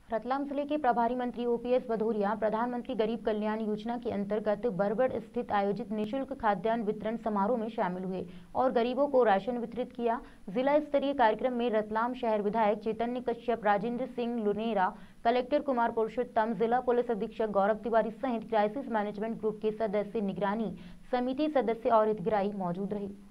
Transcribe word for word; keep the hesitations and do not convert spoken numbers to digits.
रतलाम जिले के प्रभारी मंत्री ओपीएस भदौरिया प्रधानमंत्री गरीब कल्याण योजना के अंतर्गत बरगढ़ स्थित आयोजित निशुल्क खाद्यान्न वितरण समारोह में शामिल हुए और गरीबों को राशन वितरित किया। जिला स्तरीय कार्यक्रम में रतलाम शहर विधायक चैतन्य कश्यप, राजेंद्र सिंह लुनेरा, कलेक्टर कुमार पुरुषोत्तम, जिला पुलिस अधीक्षक गौरव तिवारी सहित क्राइसिस मैनेजमेंट ग्रुप के सदस्य, निगरानी समिति सदस्य और हितग्राही मौजूद रहे।